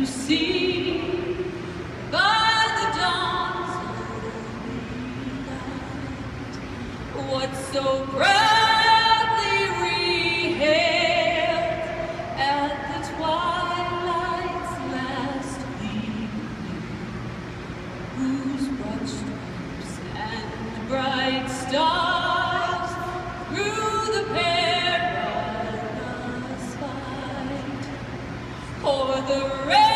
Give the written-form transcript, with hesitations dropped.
you see by the dawn's early light what so proudly we hailed at the twilight's last gleam, whose broad stripes and bright stars through the perilous fight o'er the